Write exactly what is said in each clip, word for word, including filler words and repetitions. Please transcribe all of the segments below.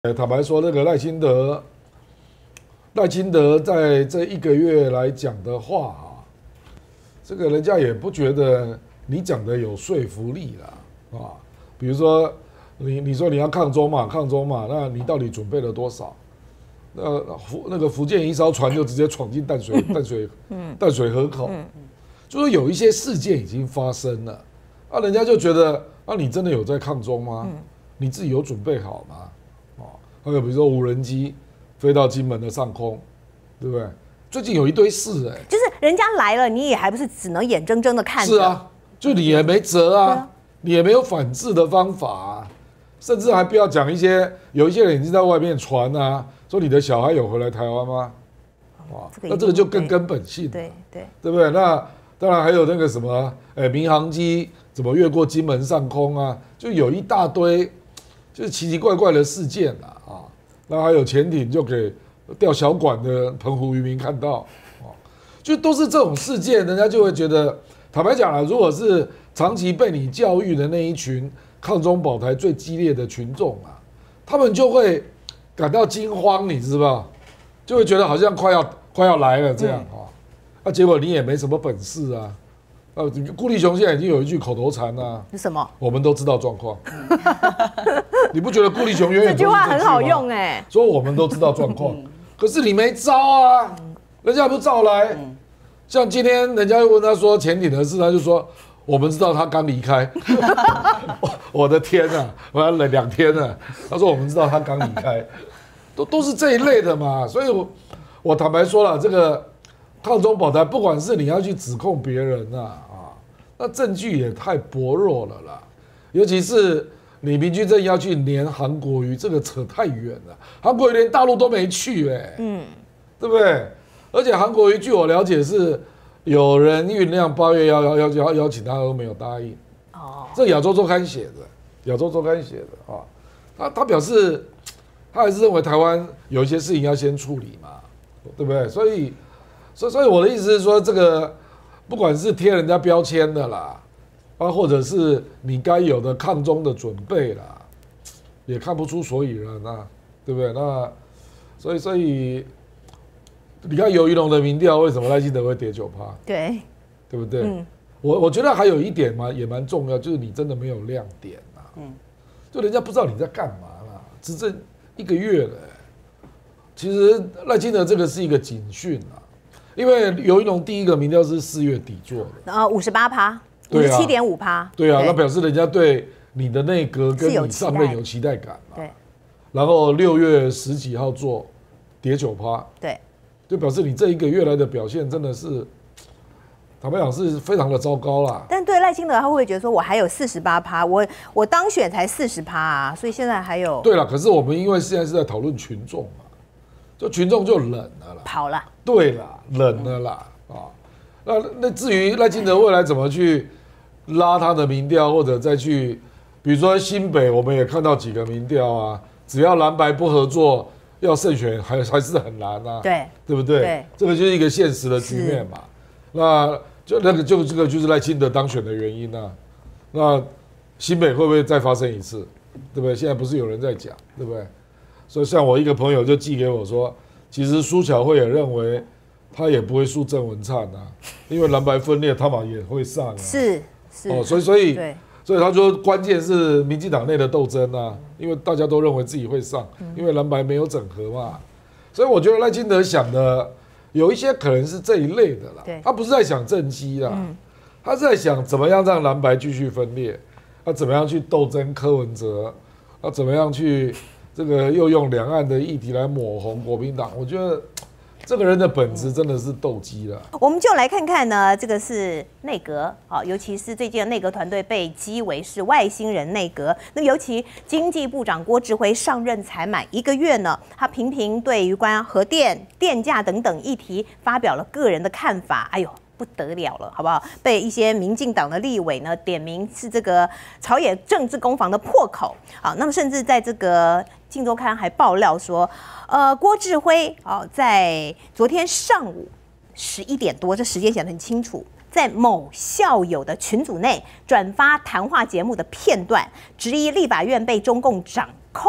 呃，坦白说，那个赖清德，赖清德在这一个月来讲的话啊，这个人家也不觉得你讲的有说服力啦啊。比如说，你你说你要抗中嘛，抗中嘛，那你到底准备了多少？那福那个福建一艘船就直接闯进淡水淡水淡水河口，就是有一些事件已经发生了，啊，人家就觉得啊，你真的有在抗中吗？你自己有准备好吗？还有比如说无人机飞到金门的上空，对不对？最近有一堆事哎、欸， 就是人家来了，你也还不是只能眼睁睁的看着？ 是啊，就你也没辙啊，啊你也没有反制的方法啊，甚至还不要讲一些，有一些人已经在外面传啊，说你的小孩有回来台湾吗？哇，这那这个就更根本性， 对对对不对？那当然还有那个什么，哎、欸，民航机怎么越过金门上空啊？就有一大堆。就是奇奇怪怪的事件啦，啊，那还有潜艇就给钓小管的澎湖渔民看到，啊，就都是这种事件，人家就会觉得，坦白讲啦，如果是长期被你教育的那一群抗中保台最激烈的群众啊，他们就会感到惊慌，你知道，就会觉得好像快要快要来了这样啊，那结果你也没什么本事啊。呃，顾立雄现在已经有一句口头禅啊， 是什么？ 我们都知道状况。你不觉得顾立雄永远这句话很好用哎、欸？ 说我们都知道状况，可是你没招啊，人家不照来。像今天人家又问他说潜艇的事，他就说我们知道他刚离开。我的天啊，我要忍两天了。他说我们知道他刚离开，都都是这一类的嘛。所以我我坦白说了，这个。抗中保台，不管是你要去指控别人啊啊，那证据也太薄弱了啦。尤其是你平居正要去黏韩国瑜，这个扯太远了。韩国瑜连大陆都没去哎、欸，嗯，对不对？而且韩国瑜据我了解是有人酝酿八月要要要邀邀请他，都没有答应。哦，这亚洲周刊写的，亚洲周刊写的啊。他他表示，他还是认为台湾有一些事情要先处理嘛，对不对？所以。所以，所以我的意思是说，这个不管是贴人家标签的啦，啊，或者是你该有的抗中的准备啦，也看不出所以然啊，对不对？那所以，所以你看游宜龙的民调，为什么赖清德会跌九趴？ 对， 对不对？嗯、我我觉得还有一点嘛，也蛮重要，就是你真的没有亮点啊，嗯，就人家不知道你在干嘛啦，执政一个月了、欸，其实赖清德这个是一个警讯啊。因为游宜龙第一个民调是四月底做的， 呃，五十八趴，五十七点五趴， 对啊，那表示人家对你的内阁跟你上任有期待感嘛。 对。 然后六月十几号做，跌九趴， 对， 就表示你这一个月来的表现真的是，坦白讲是非常的糟糕啦。 但对赖清德，他会不会觉得说我还有四十八趴，我我当选才四十趴啊，所以现在还有。 对了，可是我们因为现在是在讨论群众嘛。就群众就冷了啦， 跑了， 对啦，冷了啦啊。那那至于赖清德未来怎么去拉他的民调，或者再去，比如说新北，我们也看到几个民调啊，只要蓝白不合作，要胜选还还是很难啊， 对， 对不对？ 对， 这个就是一个现实的局面嘛。那就那个就这个就是赖清德当选的原因啊。那新北会不会再发生一次？对不对？现在不是有人在讲，对不对？所以，像我一个朋友就寄给我说，其实苏巧慧也认为他也不会输郑文灿啊，因为蓝白分裂，他嘛也会上啊。 是是哦，所以所以对， 所以他说关键是民进党内的斗争啊，因为大家都认为自己会上，因为蓝白没有整合嘛。所以我觉得赖清德想的有一些可能是这一类的啦，他不是在想政绩啦，他是在想怎么样让蓝白继续分裂，他怎么样去斗争柯文哲，他怎么样去。这个又用两岸的议题来抹红国民党，我觉得这个人的本质真的是斗鸡了。 我们就来看看呢，这个是内阁啊，尤其是最近的内阁团队被讥为是外星人内阁。那尤其经济部长郭志辉上任才满一个月呢，他频频对于关于核电、电价等等议题发表了个人的看法。哎呦！不得了了，好不好？被一些民进党的立委呢点名是这个朝野政治攻防的破口啊。那么甚至在这个《镜周刊》还爆料说，呃，郭志辉啊，在昨天上午十一点多，这时间写得很清楚，在某校友的群组内转发谈话节目的片段，质疑立法院被中共掌控。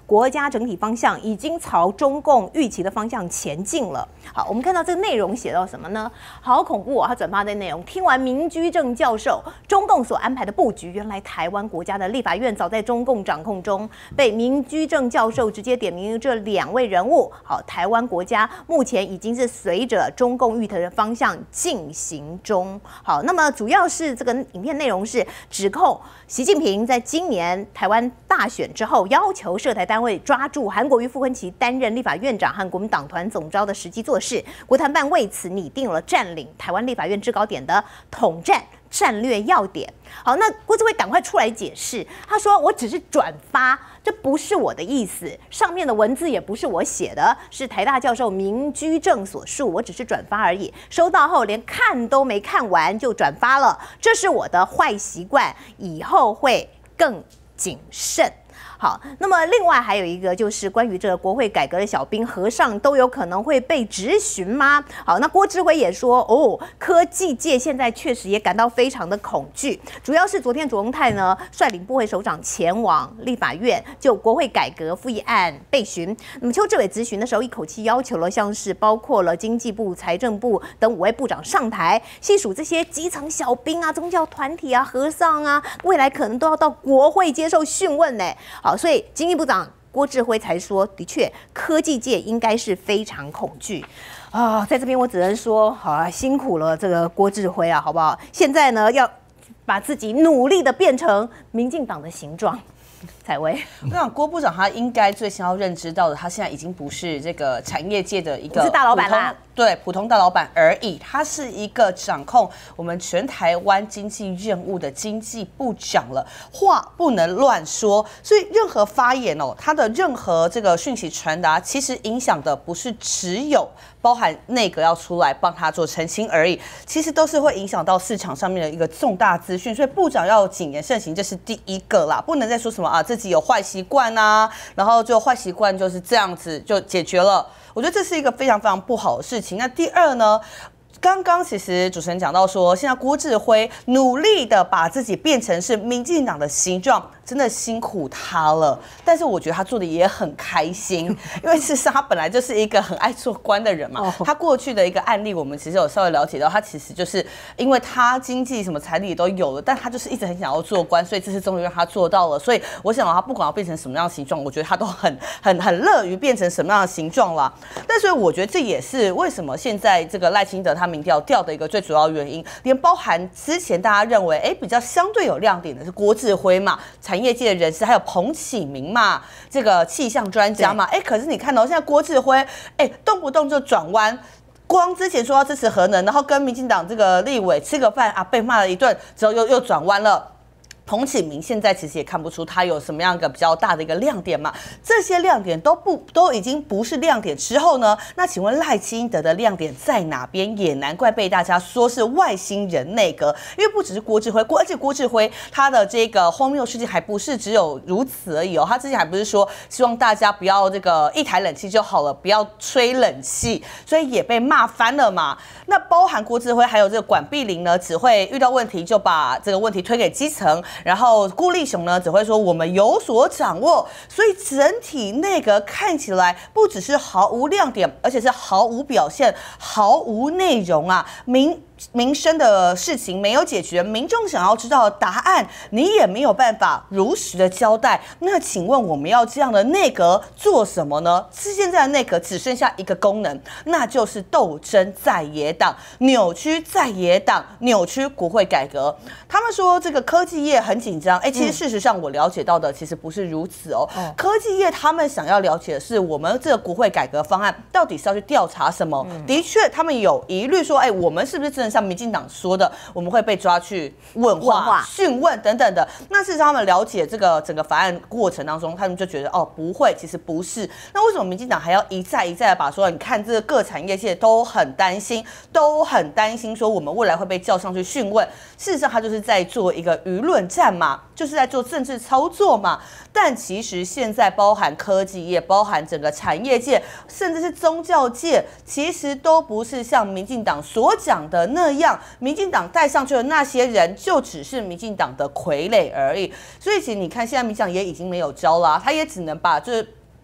国家整体方向已经朝中共预期的方向前进了。好，我们看到这个内容写到什么呢？好恐怖哦！他转发的内容，听完明居正教授中共所安排的布局，原来台湾国家的立法院早在中共掌控中，被明居正教授直接点名这两位人物。好，台湾国家目前已经是随着中共预测的方向进行中。好，那么主要是这个影片内容是指控习近平在今年台湾大选之后，要求涉台单位抓住韩国瑜、傅昆萁担任立法院长和国民党团总召的时机做事。国台办为此拟定了占领台湾立法院制高点的统战战略要点。好，那郭志辉赶快出来解释，他说：“我只是转发，这不是我的意思，上面的文字也不是我写的，是台大教授明居正所述，我只是转发而已。收到后连看都没看完就转发了，这是我的坏习惯，以后会更谨慎。”好，那么另外还有一个就是关于这个国会改革的小兵和尚都有可能会被质询吗？好，那郭志辉也说，哦，科技界现在确实也感到非常的恐惧，主要是昨天卓荣泰呢率领部会首长前往立法院就国会改革复议案备询。那么邱志伟质询的时候，一口气要求了像是包括了经济部、财政部等五位部长上台，细数这些基层小兵啊、宗教团体啊、和尚啊，未来可能都要到国会接受讯问呢。好，所以经济部长郭志辉才说，的确，科技界应该是非常恐惧啊。在这边我只能说，好啊，辛苦了这个郭志辉啊，好不好？现在呢，要把自己努力的变成民进党的形状。采薇， 我想郭部长他应该最先要认知到的，他现在已经不是这个产业界的一个是大老板啦， 对，普通大老板而已，他是一个掌控我们全台湾经济任务的经济部长了，话不能乱说，所以任何发言哦，他的任何这个讯息传达，其实影响的不是只有包含内阁要出来帮他做澄清而已，其实都是会影响到市场上面的一个重大资讯，所以部长要谨言慎行，这是第一个啦，不能再说什么啊自己有坏习惯啊，然后就坏习惯就是这样子就解决了。我觉得这是一个非常非常不好的事情。那第二呢？刚刚其实主持人讲到说，现在郭志辉努力的把自己变成是民进党的形状，真的辛苦他了。但是我觉得他做的也很开心，因为事实上他本来就是一个很爱做官的人嘛。他过去的一个案例，我们其实有稍微了解到，他其实就是因为他经济什么财力都有了，但他就是一直很想要做官，所以这次终于让他做到了。所以我想他不管要变成什么样的形状，我觉得他都很很很乐于变成什么样的形状啦。但所以我觉得这也是为什么现在这个赖清德他民调掉的一个最主要原因，连包含之前大家认为哎比较相对有亮点的是郭志辉嘛，产业界的人士，还有彭启明嘛，这个气象专家嘛，哎，可是你看到现在郭志辉哎动不动就转弯。光之前说要支持核能，然后跟民进党这个立委吃个饭啊，被骂了一顿之后又又转弯了。彭启明现在其实也看不出他有什么样一个比较大的一个亮点嘛，这些亮点都不都已经不是亮点之后呢，那请问赖清德的亮点在哪边？也难怪被大家说是外星人内阁，因为不只是郭志辉，而且郭志辉他的这个荒谬事情还不是只有如此而已哦，他之前还不是说希望大家不要这个一台冷气就好了，不要吹冷气，所以也被骂翻了嘛。那包含郭志辉还有这个管碧玲呢，只会遇到问题就把这个问题推给基层。然后顾立雄呢只会说我们有所掌握，所以整体内阁看起来不只是毫无亮点，而且是毫无表现、毫无内容啊！民民生的事情没有解决，民众想要知道的答案，你也没有办法如实的交代。那请问我们要这样的内阁做什么呢？现在的内阁只剩下一个功能，那就是斗争在野党，扭曲在野党，扭曲国会改革。他们说这个科技业很紧张，哎，其实事实上我了解到的其实不是如此哦。嗯、科技业他们想要了解的是我们这个国会改革方案到底是要去调查什么？嗯、的确，他们有疑虑说，哎，我们是不是真的像民进党说的，我们会被抓去问话、讯问等等的？那事实上他们了解这个整个法案过程当中，他们就觉得哦，不会，其实不是。那为什么民进党还要一再一再的把说，你看这个各产业界都很担心，都很担心说我们未来会被叫上去讯问？事实上，他就是在做一个舆论战嘛，就是在做政治操作嘛。但其实现在包含科技业、包含整个产业界，甚至是宗教界，其实都不是像民进党所讲的那样，民进党带上去的那些人就只是民进党的傀儡而已。所以其实你看，现在民进党也已经没有招啦、啊，他也只能把就是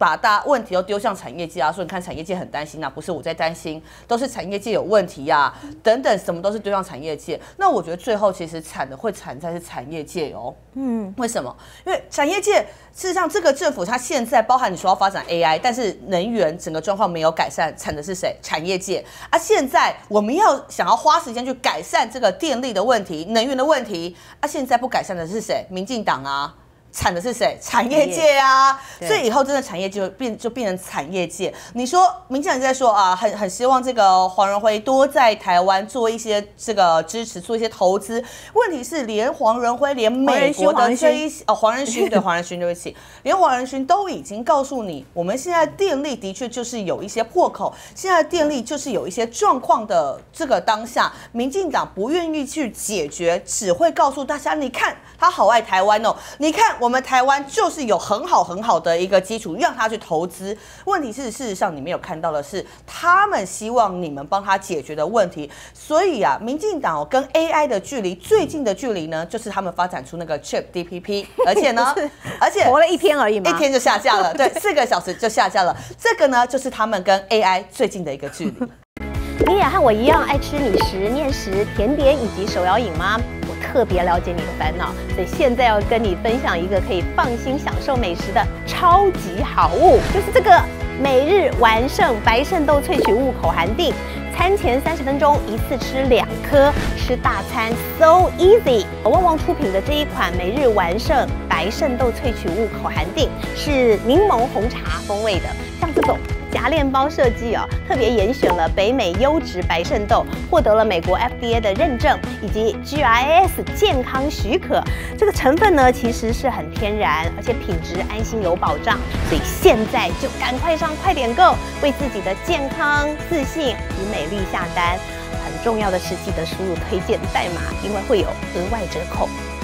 把大家问题都丢向产业界啊，说你看产业界很担心啊，不是我在担心，都是产业界有问题呀、啊，等等，什么都是丢向产业界。那我觉得最后其实惨的会惨在是产业界哦。嗯，为什么？因为产业界事实上这个政府它现在包含你说要发展 A I， 但是能源整个状况没有改善，惨的是谁？产业界啊！现在我们要想要花时间去改善这个电力的问题、能源的问题啊，现在不改善的是谁？民进党啊！惨的是谁？产业界啊！所以以后真的产业就变就变成产业界。你说民进党在说啊，很很希望这个黄仁辉多在台湾做一些这个支持，做一些投资。问题是连黄仁辉，连美国的这一哦黄仁勋对黄仁勋对不起，连黄仁勋都已经告诉你，我们现在电力的确就是有一些破口，现在电力就是有一些状况的这个当下，民进党不愿意去解决，只会告诉大家，你看他好爱台湾哦，你看。我们台湾就是有很好很好的一个基础，让他去投资。问题是，事实上你没有看到的是，他们希望你们帮他解决的问题。所以啊，民进党跟 A I 的距离最近的距离呢，就是他们发展出那个 Chat D P P， 而且呢，而且活了一天而已嘛， 一天就下架了，对，四个小时就下架了。这个呢，就是他们跟 A I 最近的一个距离。 你也和我一样爱吃米食、面食、甜点以及手摇饮吗？我特别了解你的烦恼，所以现在要跟你分享一个可以放心享受美食的超级好物，就是这个每日完胜白肾豆萃取物口含锭。餐前三十分钟一次吃两颗，吃大餐 so easy。旺旺出品的这一款每日完胜白肾豆萃取物口含锭是柠檬红茶风味的，像这种夹链包设计哦，特别严选了北美优质白肾豆，获得了美国 F D A 的认证以及 G I S 健康许可。这个成分呢，其实是很天然，而且品质安心有保障。所以现在就赶快上快点购，为自己的健康、自信与美丽下单。很重要的是，记得输入推荐代码，因为会有额外折扣。